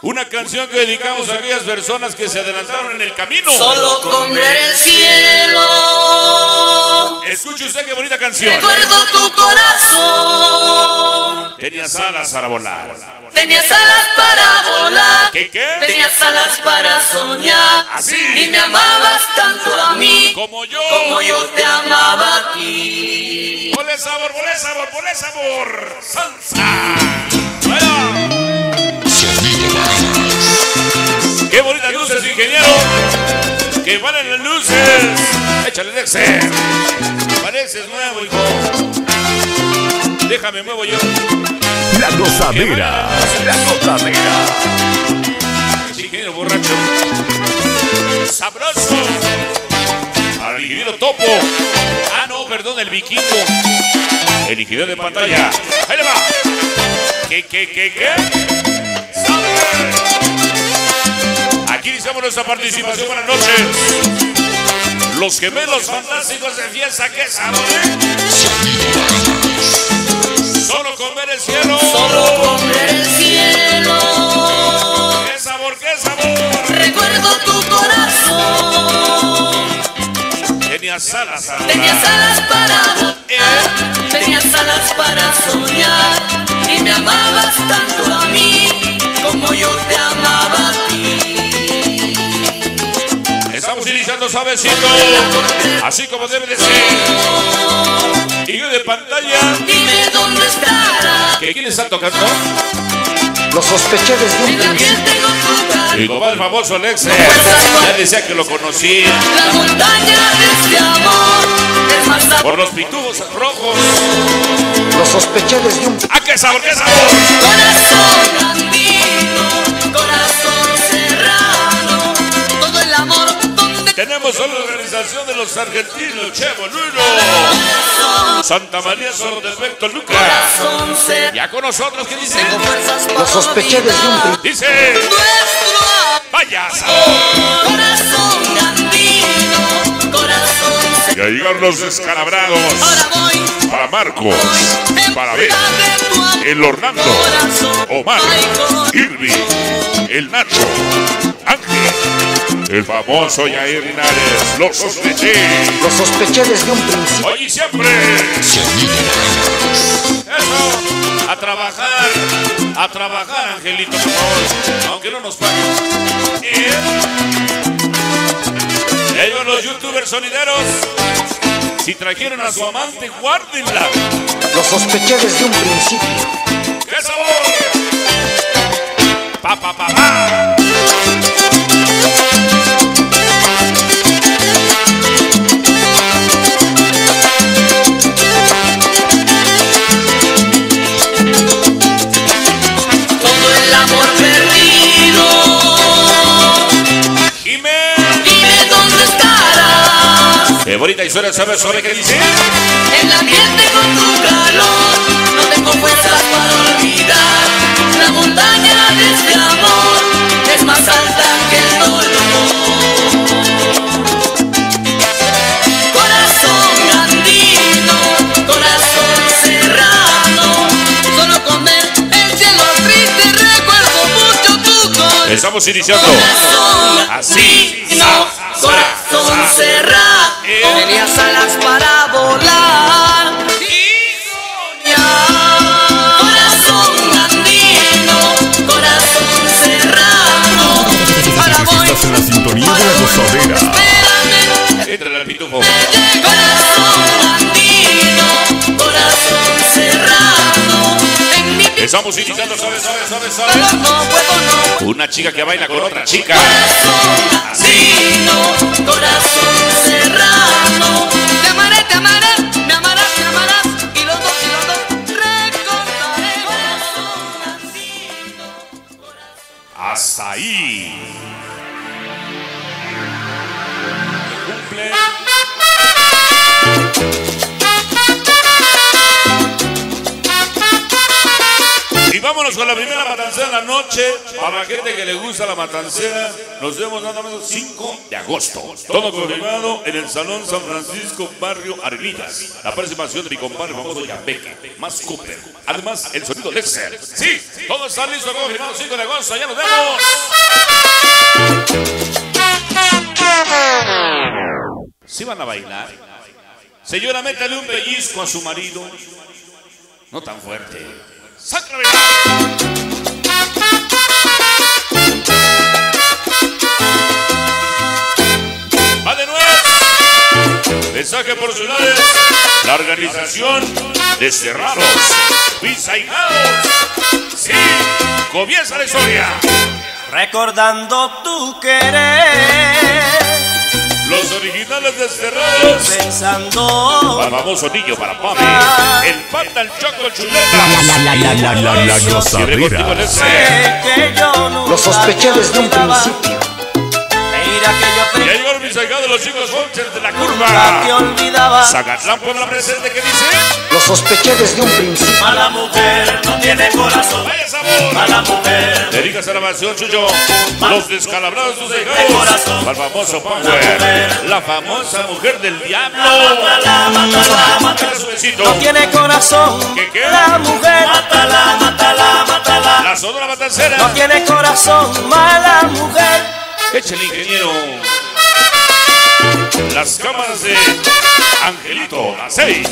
Una canción que dedicamos a aquellas personas que se adelantaron en el camino. Solo con ver el cielo. Escuche usted qué bonita canción. Recuerdo tu corazón. Tenías alas para volar. Tenías alas para volar. ¿Qué? Tenías alas para soñar. Así. Y me amabas tanto a mí Como yo te amaba a ti. Ponle sabor, ponle sabor, ponle sabor. Salsa. ¡Vaya! Qué bonitas luces, ingeniero. Que valen las luces. Échale Dexter. Pareces nuevo, hijo. Déjame muevo yo. La gozadera. La gozadera. Ingeniero borracho. Sabroso. Para el ingeniero topo. Ah, no, perdón, el vikingo. El ingeniero de pantalla. Ahí le va. ¿Qué? ¡Sabe! Aquí iniciamos nuestra participación. Buenas noches. Los gemelos fantásticos de fiesta. ¡Qué sabor! Solo con ver el cielo. Solo con ver el cielo. ¡Qué sabor, qué sabor! Recuerdo tu corazón. Tenías alas. Tenías alas para volar. Tenías alas para soñar. Y me amabas tanto a mí como yo te amaba a ti. Estamos iniciando suavecito, así como debe de ser. Y yo de pantalla. Dime dónde estará. ¿Quién está tocando? Lo sospeché desde un En la piel principio. tengo tu calor. El papá del famoso Alexer. Ya decía que lo conocí La montaña de este amor es más sabor. por los pitubos rojos. Lo sospeché desde un ¡Ah, qué sabor, qué sabor! Corazón andino, corazón serrano, todo el amor donde Tenemos solo la organización de los argentinos, Chevo, Lulo, Santa María, Solo Defecto, Lucas. corazón serrano. Ya con nosotros, ¿qué dice? Tengo fuerzas para Lo sospeché desde un principio. Dice, nuestro vaya sabor. corazón andino, corazón serrano. Ya llegaron los descalabrados. Ahora voy Para Marcos, para ver, de tu amor, el Orlando, corazón, Omar, Michael. Irving, el Nacho, Ángel, el famoso Yair Linares. Lo sospeché. Lo sospeché desde un principio. Hoy y siempre. Eso. A trabajar, Angelito, por favor. Aunque no nos paguen. Ellos, los youtubers sonideros, si trajeron a su amante, guárdenla. Lo sospeché desde un principio. ¡Qué sabor! ¡Pa! Todo el amor perdido. Jimé. Dime dónde estarás. Qué bonita historia, ¿sabes sobre qué dice? En la piel tengo tu calor. No tengo fuerzas para olvidar. La montaña de este amor es más alta que el dolor. Corazón andino, corazón serrano. Solo con ver el cielo triste recuerdo mucho tu corazón. Estamos iniciando. Corazón Así. andino, corazón serrano. Tenías alas para volar y soñar. Corazón andino, corazón serrano. Ahora voy. Estás en la sintonía de la gozadera. Espérame. Entra el pitufo. Corazón andino, corazón serrano. En mi piel Estamos iniciando, ¿sabes? no puedo. Una chica que baila con otra chica. Corazón andino, corazón serrano. Te amaré, me amarás, y los dos recordaremos. Corazón andino, Hasta ahí. Cumple. Y vámonos con la primera matancera de la noche. Para la gente que le gusta la matancera, nos vemos nada más el 5 de agosto. Todo confirmado en el Salón San Francisco, barrio Arenillas. La participación de mi compadre famoso Yambeque, más Cooper. Además, el sonido Lexer. Sí, todo está listo, confirmado 5 de agosto. Ya nos vemos. ¿Sí van a bailar? Señora, métale un pellizco a su marido. No tan fuerte. ¡Sácame! ¡Va de nuevo! Mensaje por ciudades. La organización Desterrados, Visaigados. Sí, comienza la historia. Recordando tu querer, los originales Desterrados. pensando El famoso niño para Pame. El Panda, el Choco, el Chuleta. La gozadera. que yo nunca Lo sospeché desde un olvidaba. principio. Mira que yo Ya pensé llegó el Visaigados de los chicos Fonches de la nunca te curva. olvidaba. Zacatlán por la presente que dice. Lo sospeché desde un principio. Mala mujer no tiene corazón. ¡Vaya sabor! Mala mujer Dedicas a la nación, Chucho. Los descalabrados sus de dejados. corazón. Al famoso Power. La famosa mujer del diablo. Mátala, mátala, Mátala su besito. no tiene corazón. ¿Qué, qué? La mujer. Mátala, mátala, mátala. La Sonora Matancera. No tiene corazón. Mala mujer. Échale, ingeniero. Las cámaras de Angelito, las 6.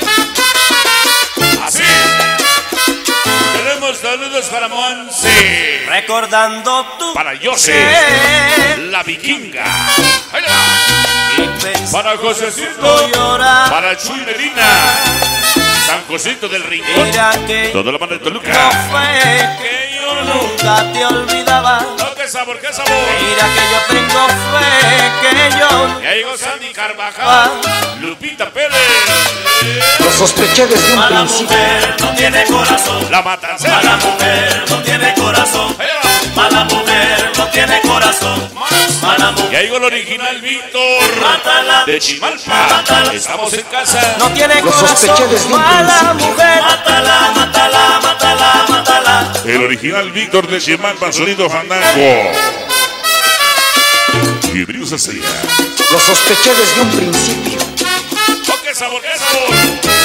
Así. Tenemos saludos para Monse. Recordando tu Para Jose. querer. La vikinga. Ahí le va. Y pensando Para Josecito. llorar. Para Chuy Medina. San Josito del Rincón. Mira que Toda la mano de no Toluca. fue Que yo no. nunca te olvidaba. No, qué sabor, qué sabor. Mira que yo tengo fe, que yo Ya llegó Sandy Carvajal. Lupita Pérez. Lo sospeché desde un Mala principio. mujer no tiene corazón. La Matancera. Mala mujer no tiene corazón. Ahí va. Mala mujer no tiene corazón. Mala mujer Ya llegó el original Víctor. Mátala. De Chimalpa. Mátala. Estamos en casa. no tiene Lo sospeché corazón. desde un Mala principio. mujer. Mátala, mátala, mátala, mátala. El original Víctor de Chimalpa, sonido fandango. Y Brius Estrella. Lo sospeché desde un principio. Oh, qué sabor, qué sabor.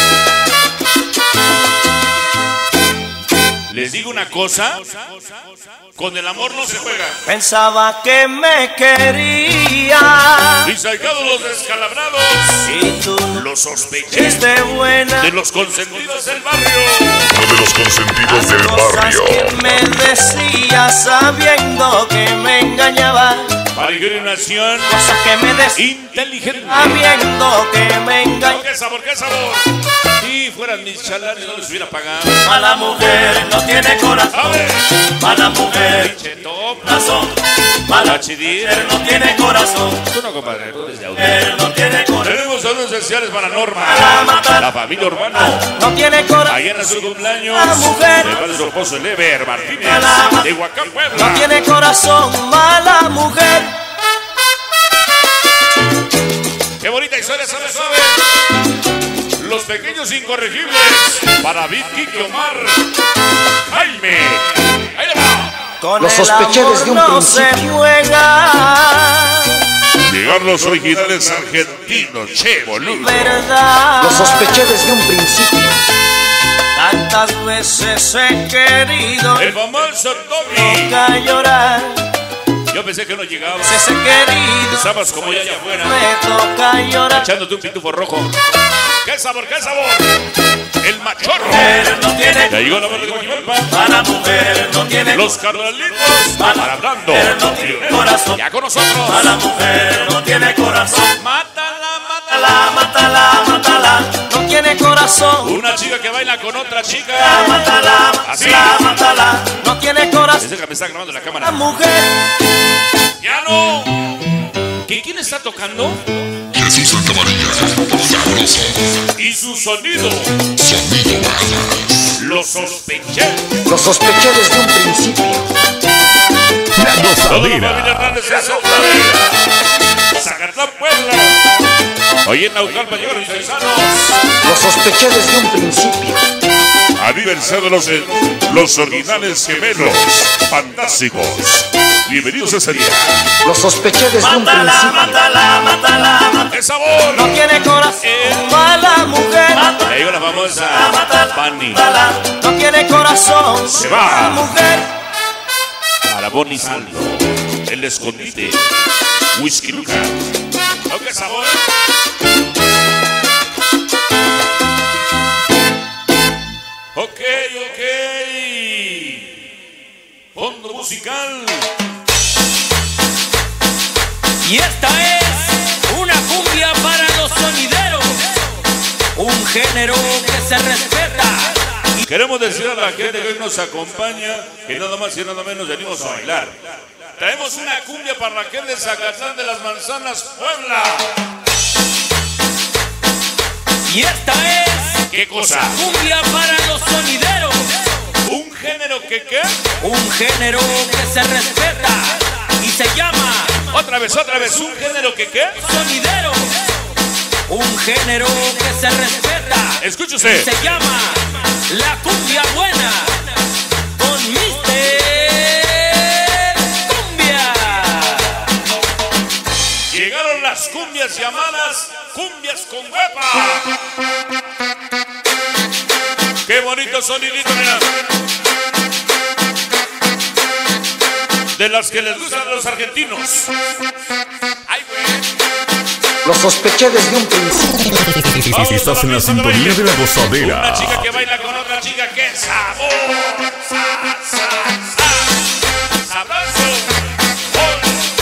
Les digo una cosa. Con el amor no se juega. Pensaba que me quería. Y sacados los descalabrados. Y tú Los sospeché. fuiste buena. De los consentidos del barrio. Uno de los consentidos Las del cosas barrio. que me decías sabiendo que me engañaba. Para nación Cosas que me decías inteligente. sabiendo que me Oh, engañaba. qué sabor, qué sabor. Si fueran mis chalanes no les hubiera pagado. Mala mujer no tiene A corazón. ver. Mala mujer, Pinche top. corazón. Mala Chidir. mujer no tiene corazón. Tú no, compadre, tú eres de audio. Mujer no tiene corazón. Tenemos saludos especiales para Norma. Mátala. La familia Urbano. No tiene corazón. Ayer en su cumpleaños. La mujer. De padre de su esposo, el Ever Martínez. Mátala. De Huacán, No Puebla. tiene corazón. Mala mujer. Qué bonita historia, ¿sabes? Los pequeños incorregibles. Para Vicky, Omar. Jaime. Ahí le va. Con Lo el sospeché amor desde un no se principio. juega. Llegaron los originales argentinos, che, boludo. Verdad. Lo sospeché desde un principio. Tantas veces he querido El famoso Tommy. nunca llorar. Yo pensé que no llegaba. Veces he querido Estabas como ya allá afuera. me toca llorar. Echándote un pitufo rojo. ¡Qué sabor, qué sabor! El machorro. Mujer no tiene Ya llegó la voz de Guajimalpa. Mala mujer no tiene Los carnalitos. Para hablando. mujer no tiene corazón. Ya con nosotros. Mala mujer no tiene corazón. Mátala, mátala. Mátala, mátala, mátala. No tiene corazón. Una chica que baila con otra chica. Mátala, Así. mátala, mátala. No tiene corazón. Ese que me está grabando la La cámara. mujer. ¡Ya no! ¿Quién está tocando? Jesús Santa María, sabroso, Y su sonido. sonido balas. Lo sospeché. Lo sospeché desde un principio. La Toda la familia gozadera. Hernández en Santa Zacatlán, Puebla. Hoy en Naucalpan llegaron los paisanos. Lo sospeché desde un principio. Aniversario de los originales gemelos fantásticos. Bienvenidos a ese día. Lo sospeché desde un Mátala, principio. mátala, mátala, mátala. ¡Qué sabor! No tiene corazón mala mujer. Ya llegó la famosa Fanny. Mátala, no tiene corazón Se va. mala mujer. Para Bonnie Saldo. El escondite. Whisky Luca. ¿No qué sabor? Ok. Fondo musical. Y esta es una cumbia para los sonideros, un género que se respeta. Queremos decir a la gente que hoy nos acompaña que nada más y nada menos venimos a bailar. Traemos una cumbia para la gente de Zacatán de las Manzanas, Puebla. Y esta es ¿Qué cosa? cumbia para los sonideros, ¿Un género que qué? un género que se respeta y se llama Otra vez, ¿un género que qué? sonidero, un género que se respeta. Escuche Y usted. se llama la cumbia buena con Mister Cumbia. Llegaron las cumbias llamadas cumbias con huepa. Qué bonito sonidito, mira. De las que les gustan a los argentinos. Ay, güey. Lo sospeché desde un principio. Vamos, Estás en la vamos, sintonía vamos. de la gozadera. Una chica que baila con otra chica, ¡qué sabor! ¡Sabroso! ¡Oh!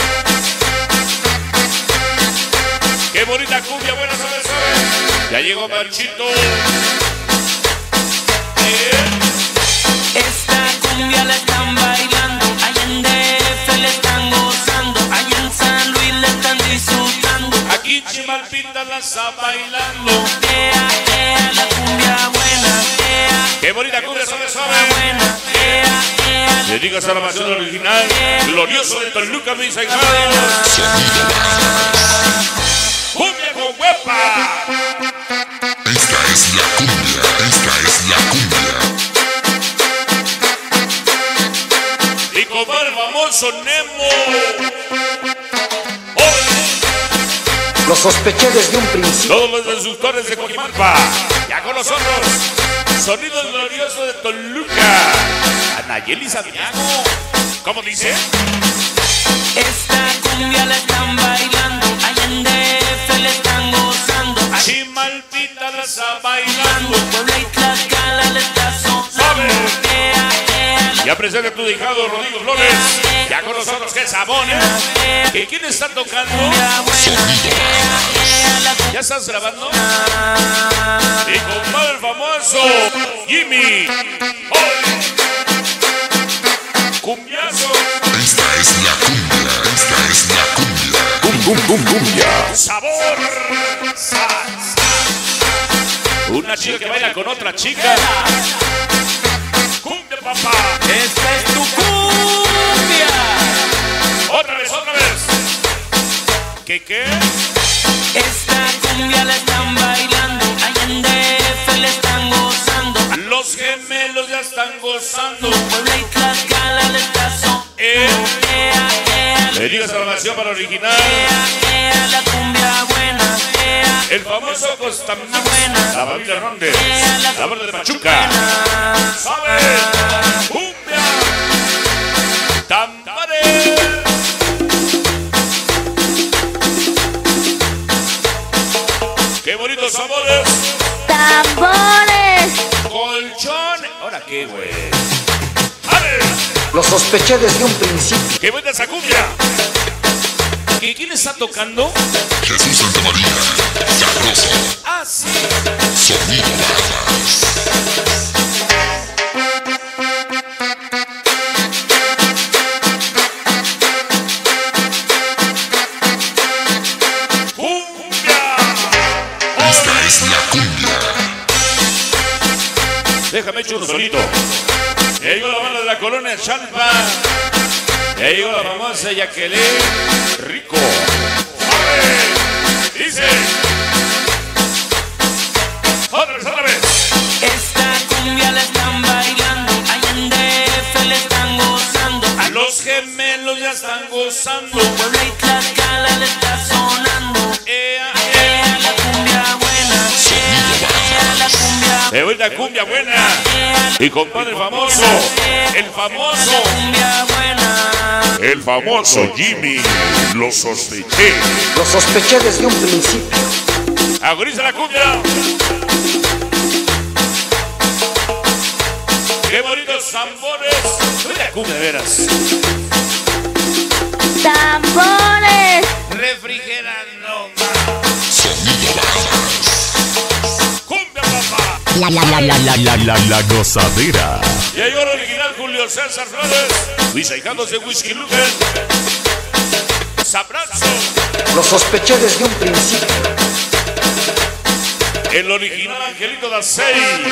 ¡Qué bonita cumbia, buena sabes! Ya llegó Manchito. Esta cumbia la están bailando, allá en DF le están gozando, allá en San Luis le están disfrutando. Aquí en Chimalpita la está bailando. La cumbia buena, ¡Qué bonita cumbia, sabes! buena, Le digas a la canción original, glorioso de Toluca, mis hermanos. ¡Cumbia con huepa! Esta es la cumbia. Y como el famoso Nemo. ¡Oh! Lo sospeché desde un principio. Todos los destructores de Coquimalpa, ya con nosotros, sonido glorioso de Toluca, Anayeli Santiago, ¿cómo dice? esta cumbia la están bailando, allá en DF le están gozando, Chimalpita la está bailando. Puebla y Tlaxcala le está sonando. Ya presenta tu dejado Rodrigo Flores, ya con nosotros, que sabón, ¿Que quién está tocando? ¿Ya estás grabando? Y compadre el famoso Jimmy. ¡Oh! Cumbiazo. Esta es la cumbia. Cumbia. Sabor. Una chica que baila con otra chica. Cumbia, papá. Esta es tu cumbia. Otra vez. ¿Qué? Esta cumbia la están bailando, allá en DF le están gozando, Los gemelos ya están gozando. Puebla y Tlaxcala le está sonando. Le digas a la nación para original. La cumbia buena, El famoso Costa Mix, la familia Rondes, la banda de Pachuca. ¿Sabes? Cumbia. Tambores. Qué bonitos sabores. Tambores. Colchón. ¿Ahora qué, güey? A ver. Lo sospeché desde un principio. ¡Qué buena esa cumbia! ¿Quién está tocando? Jesús Santa María. Sabroso. Ah, sí. Sonido Barras. ¡Cumbia! Esta es la cumbia. Déjame echar un solito. Ya llegó la banda de la colonia Chalpa. Ya llegó la famosa Jacqueline Rico. ¡Suave! Dice. Otra vez. esta cumbia la están bailando, allá en DF le están gozando. A los gemelos ya están gozando. Puebla y Tlaxcala le está sonando. Ea, Ea, la cumbia buena. Ea, la cumbia me voy la cumbia buena. Y compadre famoso, el famoso, cumbia buena. El famoso Jimmy. Lo sospeché. Lo sospeché desde un principio. agoniza la cumbia. Qué bonitos tambores. Uy, la cumbia de veras. Tambores. Refrigerando. Cumbia, papá. La gozadera. Y ahí va el original Julio César Flores. Visaijándose Whisky Luger. Sabroso. Lo sospeché desde un principio. El original Angelito Dacey.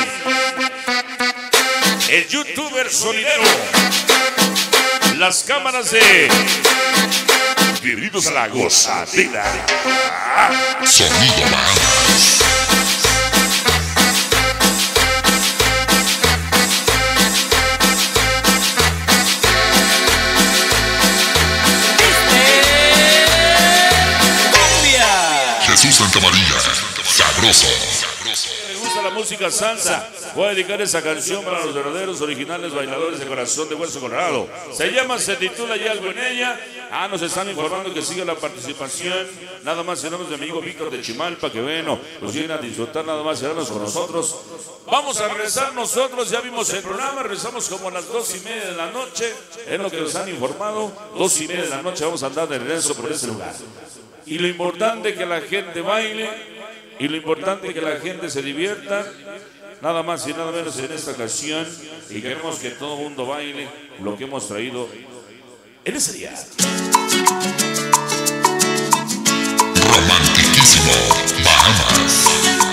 El youtuber sonidero. Las cámaras de Bienvenidos a la gozadera. Sonido más. Jesús Santa María, sabroso. Me gusta la música salsa. Voy a dedicar esa canción para los verdaderos originales bailadores de corazón de Hueso Colorado. Se titula Ya algo en ella. Nos están informando que sigue la participación. Nada más tenemos de mi amigo Víctor de Chimalpa, que bueno, nos vienen a disfrutar nada más y darnos con nosotros. Vamos a regresar nosotros, ya vimos el programa, regresamos como a las 2:30 de la noche. Es lo que nos han informado. 2:30 de la noche vamos a andar de regreso por ese lugar. Y lo importante es que la gente baile, y lo importante es que la gente se divierta, nada más y nada menos en esta ocasión, y queremos que todo el mundo baile lo que hemos traído en ese día. Romantiquísimo, Bahamas.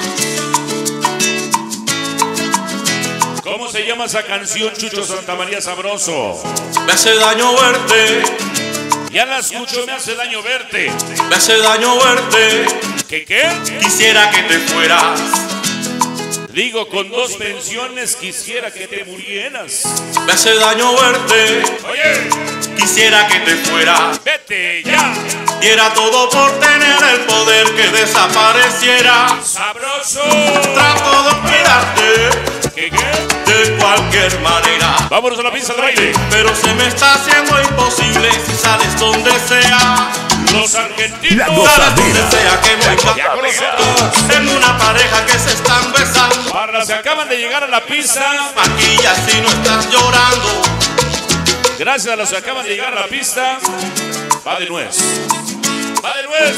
¿Cómo se llama esa canción, Chucho Santamaría Sabroso? Me hace daño verte, Ya la escucho, me hace daño verte. me hace daño verte. ¿Qué? Quisiera que te fueras, Digo, con 2 pensiones quisiera que te murieras. me hace daño verte. Oye, Quisiera que te fueras, vete ya. diera todo por tener el poder que desapareciera. Sabroso. Trato de olvidarte ¿Qué? de cualquier manera, Vámonos a la pista de baile. pero se me está haciendo imposible si sales donde sea. Los argentinos. Sales donde sea que me Ya con nosotros. en una pareja que se están besando. Para los que acaban de llegar a la pista, Maquilla si no estás llorando. gracias a los que acaban de llegar a la pista, va de nuez. Va de nuez.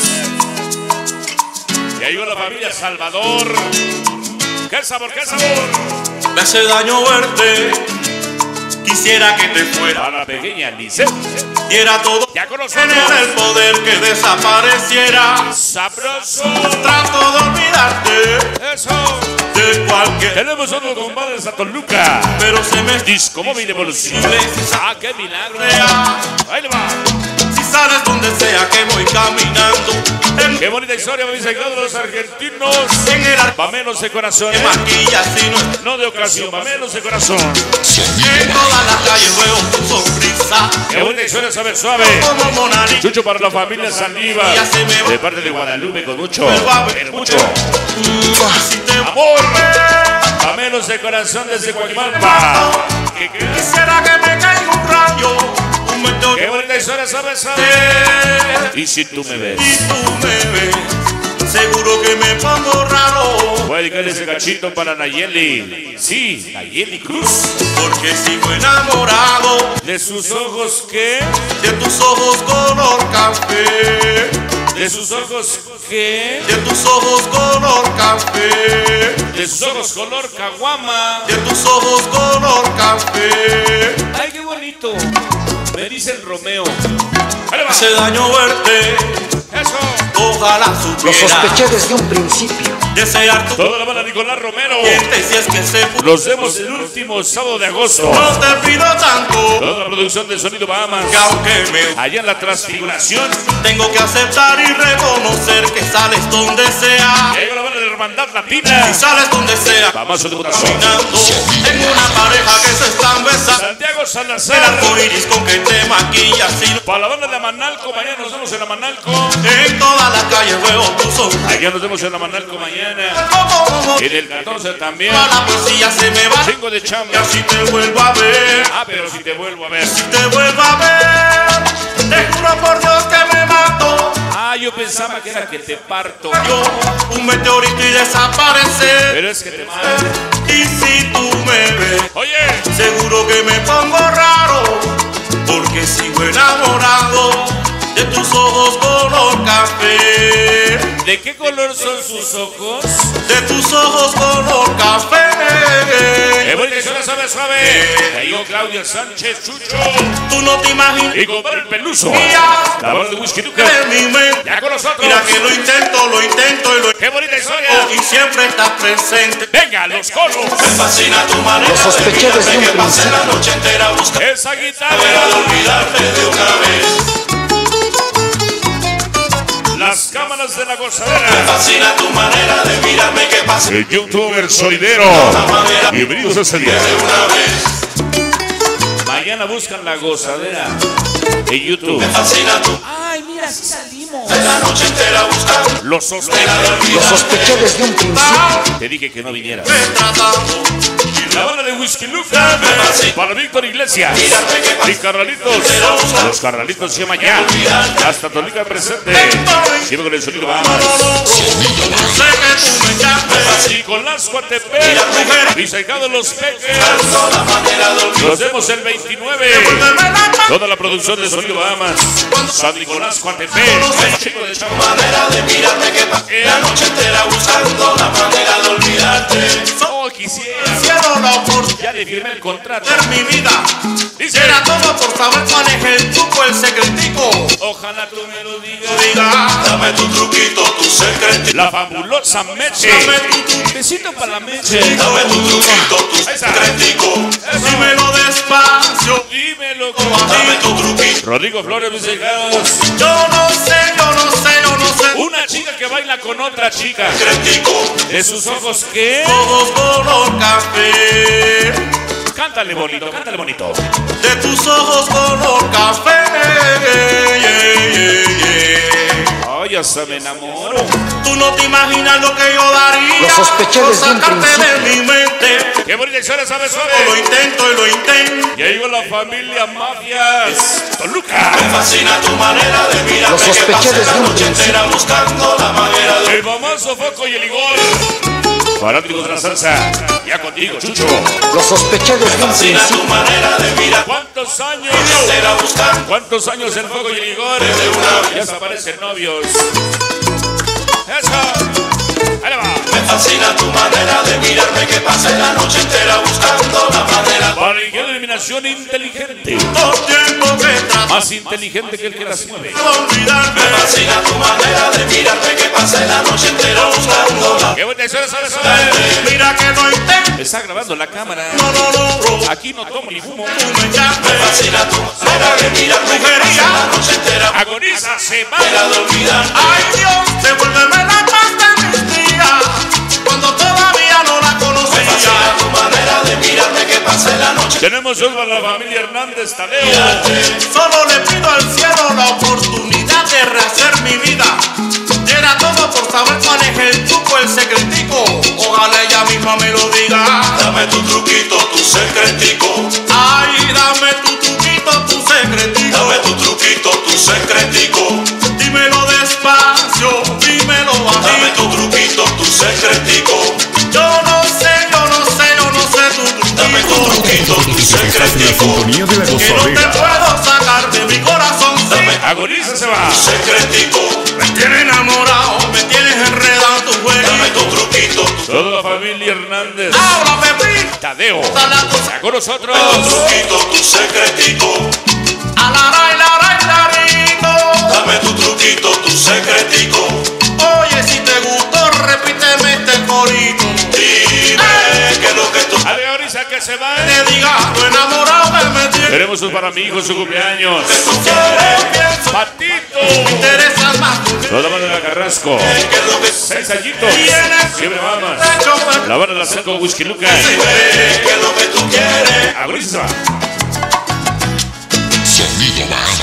Y ahí va la familia Salvador. ¡Qué sabor, qué sabor! Me hace daño verte. Quisiera que te fuera, Para la pequeña Lisette. diera todo Ya con tener nosotros. el poder que desapareciera. Sabroso. Trato de olvidarte Eso. de cualquier, Tenemos otro compadre de Satoluca. pero se me está Disco móvil evolución. ¡Qué milagro! Ahí le va. si sales donde sea que voy caminando. ¡Qué bonita historia, me dice de los argentinos! En el arco Pamelos de corazón, de maquilla si no estás. no de ocasión, pamelos de corazón. En todas las calles veo tu sonrisa. ¡Qué bonita historia, saber suave! Como Mona Lisa. Chucho para la familia Saldívar, de parte de Guadalupe con mucho, pero mucho Si te amor. Pamelos de corazón desde Coajimalpa. quisiera que me caiga un rayo, un meteoro. ¡Qué bonita historia, saber suave! Y si tú me ves, Y tú me ves, seguro que me pongo raro. voy a dedicarle ese cachito para Nayeli. Sí, Nayeli Cruz. Porque sigo enamorado De sus ojos que, de tus ojos color café. de sus ojos que, De tus ojos color café. de sus ojos color caguama. De tus ojos color café. ¡Ay, qué bonito! Me dice el Romeo. ¡Ahí Me va! hace daño verte, ¡Eso! ojalá Lo supiera sospeché desde un principio. desear tu Toda la banda Nicolás Romero. diente si es que se Nos vemos el último sábado de agosto. No te pido tanto, Toda la producción de Sonido Bahamas. que aunque me Allá en la Transfiguración. tengo que aceptar y reconocer que sales donde sea. Llega la banda del hermandad latina. Si sales donde sea, Vamos a tu corazón. caminando en una pareja que se están besando. Santiago El Salazar. arco iris con que te maquillas y Para la banda de Amanalco, mañana nos vemos en Amanalco. en todas las calles veo tu sonrisa. Allá nos vemos en Amanalco mañana. En el 14 también. A la poesía se me va. Chingo de Y chamba. así te vuelvo a ver. Ah, pero si te vuelvo a ver. Te vuelvo a ver. Te juro por Dios que me mato. Ah, yo pensaba que era que te parto. Yo, un meteorito y desaparecer. Pero es que te mato. Y si tú me ves, Oye, seguro que me pongo raro. Porque sigo enamorado de tus ojos color café. ¿de qué color son sus ojos? De tus ojos color café. ¡Qué bonita que suena, suave, suave! Ya llegó Claudia Sánchez, Chucho. Tú no te imaginas Y compadre el Peluso. La banda de Whisky Luca. en mi mente. Ya con nosotros. Mira que lo intento y lo ¡Qué bonita historia! y siempre estás presente. ¡Venga, los colos! Me fascina tu manera. Lo sospeché de desde un que pasé principio. la noche entera buscando ¡Esa guitarra! de olvidarte de una vez. Las cámaras de la Me gozadera. fascina tu manera de mirarme que pasé El youtuber Soidero. Bienvenidos a ese día. de una vez. Mañana buscan la gozadera en YouTube. Me fascina tu Ay, mira, así salimos. la noche entera buscando Los sospecho. Lo sospeché desde un principio. Te dije que no vinieras. tratando. La banda de Whisky Luca. Para Víctor Iglesias. Y Carralitos. Los Carralitos se llaman ya. Hasta Tolica presente. Siempre con el sonido vamos. Sé que tú me llamas. Y con las Coatepec. Y secado los Peques. La manera de olvidarte. Nos vemos el 29. Toda la producción de Sonido Bahamas. San Nicolás Coatepec. Chico de chamba. Manera de mirarme que pasé la noche entera buscando la manera de olvidarte. Oh, quisiera. Cielo la oportunidad Ya le firmé el contrato. de mi vida. Dice. Era todo por saber cuál es el truco, el secretico. Ojalá tú me lo digas. Diga, dame tu truquito, tu secretito. La fabulosa Meche. Dame tu Besito para la Meche. Dame tu truquito, tu secretico. Dímelo despacio. Dímelo Dame tu truquito. Rodrigo Flores, mis hijados. Yo no sé. Una chica que baila con otra chica. Secretico. De sus ojos, ¿qué? Ojos color café. Cántale bonito, cántale bonito. De tus ojos color café. Ay, hasta me enamoro. Tú no te imaginas lo que yo daría Lo sospeché por desde un sacarte de principio. mi mente. Qué bonita historia, ¿sabes? Lo ¿Sabe? intento y lo intento. Ya llegó la familia Mafias. Toluca. Me fascina tu manera de mirarme. Lo sospeché que pasé desde la un noche entera buscando la manera de El famoso Foco y el Igor. Fanáticos de la salsa. Ya contigo, Chucho. Lo sospeché desde un fascina tu principio. manera de mirar. ¿Cuántos años? Entera buscando ¿Cuántos años el Foco y el Igor? Ya se aparecen novios. Eso. Ahí va. Me fascina tu manera de mirarme que pasé la noche entera buscando la manera Para la eliminación inteligente. todo tiempo que trato Más inteligente que el que las mueve. de olvidarme. Me fascina tu manera de mirarme que pasé la noche entera buscando la Qué buena historia, ¿sabes? ¿Sabe? mira que lo intento. Está grabando la cámara. No lo logro. Aquí no tomo ni fumo. Tú me llamas. Me fascina tu manera de mirarme que pasé la noche entera Agoniza, se va. de olvidar. Ay Dios, devuélveme la paz de mis días cuando todavía no la conocía. Me fascina tu manera de mirarme que pasé la noche. Tenemos hoy a la familia Hernández Tadeo. Solo le pido al cielo la oportunidad de rehacer mi vida. Era todo por saber cuál es el truco, el secretico. Ojalá ella misma me lo diga. Dame tu truquito, tu secretico. Ay, dame tu truquito, tu secretico. Dame tu truquito, tu secretico. Dímelo despacio, dímelo a mí. Dame tu truquito, tu secretico. Yo no sé tu truquito. Dame tu truquito, tu secretico. sintonía de la Que no te gozadera. puedo sacar de mi corazón. Dame Agoniza, se va. tu secretico. Me tienes enamorado, me tienes enredado en tu juego. Dame tu truquito, tu Toda la familia Hernández háblame, primo. Tadeo. Dale a tu Está con nosotros. truquito, tu secretico. Alaray, laray, larito. Dame tu truquito, tu secretico. Oye, si te gustó, repíteme este corito. Dime que lo que tú Agoniza, que se va. te digas, lo enamorado que me tienes. Queremos para mi hijo en su cumpleaños. Solo pienso, Patito. me interesas más tú que Toda la banda de la Carrasco. 6 añitos. Siempre Bahamas. La banda de la Seco Whisky Lucas. Aguriza. Sonido Bahamas.